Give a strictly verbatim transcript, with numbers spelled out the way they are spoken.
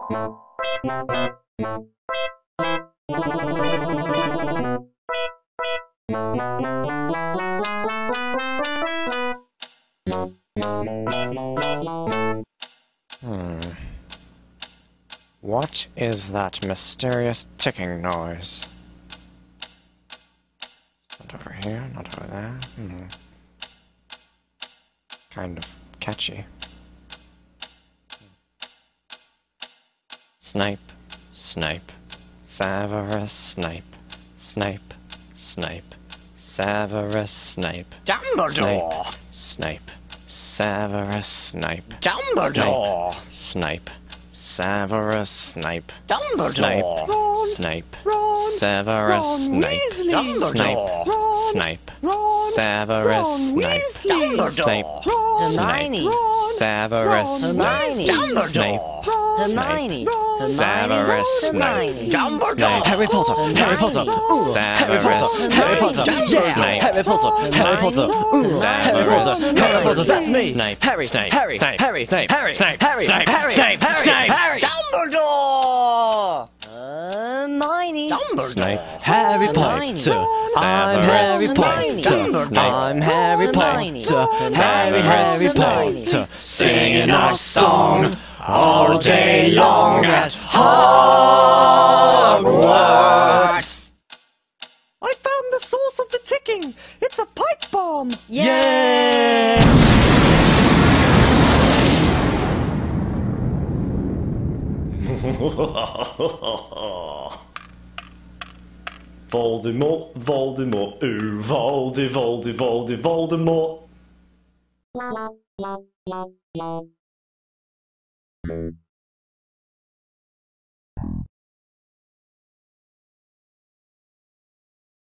Hmm. What is that mysterious ticking noise? Not over here, not over there. Hmm. Kind of catchy. Snipe, snipe, Severus Snape, Snape, Snape, Severus Snape, Dumbledore! Snape, Severus Snape, Dumbledore! Snape, Severus Snape, Dumbledore! Snape, Ron, Severus Ron Snape, Weasley. Snape, Ron, Snape, Ron, Severus Ron Snape, Weasley. Snape, Ron, Snape, Ron, Severus Ron Snape, Weasley. Snape, Hermione, Severus Snape, Dumbledore, Harry Potter, Harry Potter, Ooh, Harry Potter, Harry Potter, yeah, Harry Potter, Harry Potter, Ooh, Harry Potter, Harry Potter, that's me, Snape, Harry, Snape, Harry, Snape, Harry, Snape, Harry, Snape, Harry, Snape, Harry, Snape, Harry, Snape, Harry, Dumbledore! Hermione, Snape, Harry Potter, I'm Harry Potter, I'm Harry Potter, Harry, Harry Potter, singing our song all day long at Hogwarts. I found the source of the ticking. It's a pipe bomb. Yeah! Voldemort, Voldemort, ooh, Voldy, Voldy, Voldy, Voldemort.